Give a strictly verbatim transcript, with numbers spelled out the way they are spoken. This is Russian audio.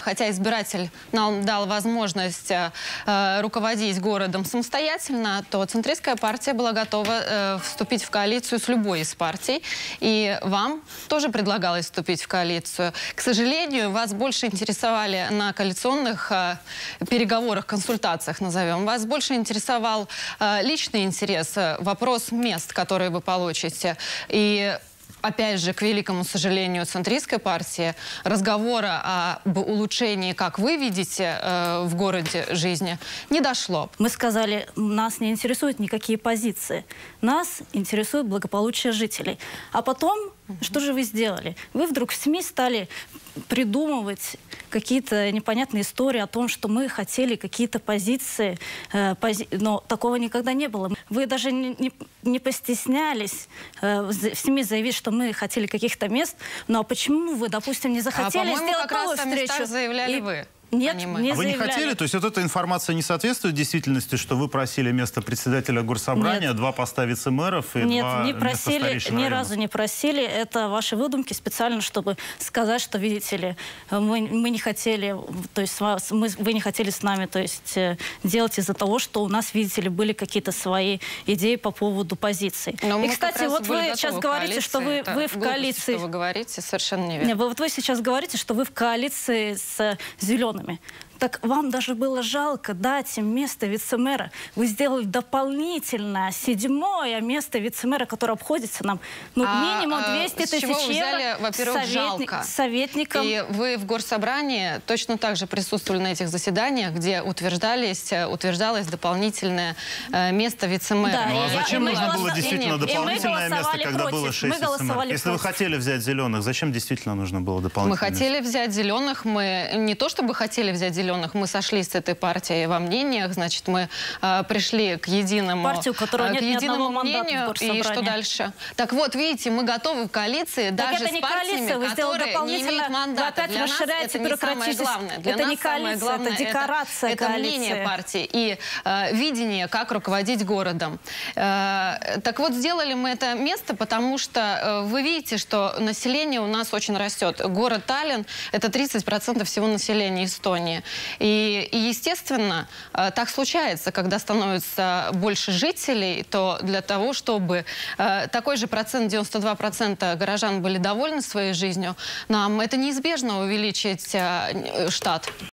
хотя избиратель нам дал возможность э, руководить городом самостоятельно, то центристская партия была готова э, вступить в коалицию с любой из партий. И вам тоже предлагалось вступить в коалицию. К сожалению, вас больше интересовали на коалиционных э, переговорах, консультациях, назовем. Вас больше интересовал э, личный интерес, э, вопрос мест, которые вы получите. И опять же, к великому сожалению, центристской партии разговора об улучшении, как вы видите, э, в городе жизни, не дошло. Мы сказали, нас не интересуют никакие позиции. Нас интересует благополучие жителей. А потом, угу. что же вы сделали? Вы вдруг в СМИ стали придумывать какие-то непонятные истории о том, что мы хотели какие-то позиции, э, пози... но такого никогда не было. Вы даже не, не, не постеснялись э, в СМИ заявить, что мы хотели каких-то мест. Ну а почему вы, допустим, не захотели а, сделать как раз новую встречу? Заявляли И... вы. Нет, а не а вы не заявляли. хотели? То есть вот эта информация не соответствует действительности, что вы просили место председателя горсобрания, Нет. два поста вице-мэров и Нет, два не просили, места ни районов. разу не просили. Это ваши выдумки специально, чтобы сказать, что, видите ли, мы, мы не хотели, то есть вас, мы, вы не хотели с нами, то есть делать из-за того, что у нас, видите ли, были какие-то свои идеи по поводу позиций. Но и, кстати, вот вы сейчас говорите, что вы, вы в коалиции... Что вы говорите, совершенно неверно. Нет, вы, вот вы сейчас говорите, что вы в коалиции с зелеными. Так вам даже было жалко дать им место вице-мэра. Вы сделали дополнительное седьмое место вице-мэра, которое обходится нам ну, а, минимум двести тысяч евро. Взяли, во-первых, советни... жалко. Советникам. И вы в горсобрании точно так же присутствовали на этих заседаниях, где утверждались, утверждалось дополнительное э, место вице-мэра. Да, ну а зачем нужно голосов... было действительно дополнительное место, когда против. было шесть вице-мэров? Если против. вы хотели взять зеленых, зачем действительно нужно было дополнительное Мы хотели место? взять зеленых. Мы не то чтобы хотели взять зеленых, мы сошлись с этой партией во мнениях, значит, мы э, пришли к единому, партию, у которой э, нет к единому мнению, и что дальше? дальше? Так вот, видите, мы готовы в коалиции так даже это с не партиями, коалиция, которые не имеют мандата. Вы опять Для нас это не самое главное. Для это нас не коалиция, главное, это декорация это, коалиции. Это мнение партии и э, видение, как руководить городом. Э, так вот, сделали мы это место, потому что э, вы видите, что население у нас очень растет. Город Таллин – это тридцать процентов всего населения Эстонии. И, и естественно, э, так случается, когда становится больше жителей, то для того, чтобы э, такой же процент, девяносто два процента горожан были довольны своей жизнью, нам это неизбежно увеличить э, штат.